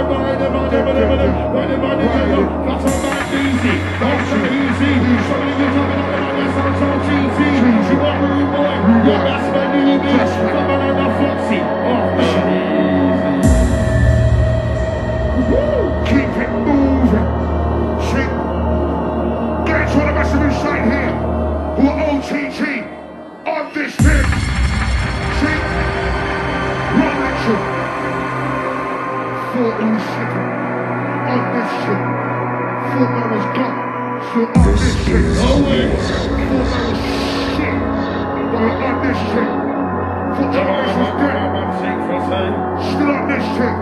Keep it moving. See? Get to the massive inside here who are OTG on this thing. See? Run action. 14 seconds on this shit. Thought I was gone. So on this shit. Thought I was shit. But on this shit. Thought I was dead. Still on this shit.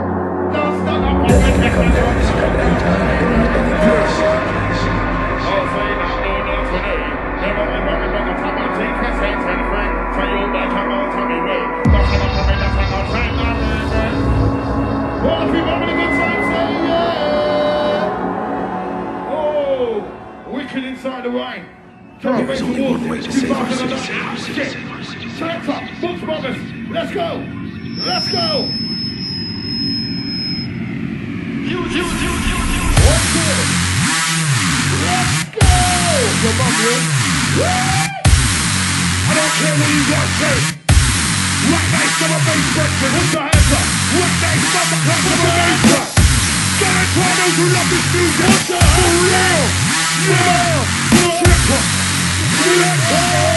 Inside the rain. There's only one way to save our city. Shut up, Books Brothers. Let's go. Let's go. Let's go. Your mum, I don't care what you got to say. Right nice to my face, Brentford. What's your hands up? Right nice to my face, Brentford. Gonna try those who love this music. For real. Yeah. Let's go.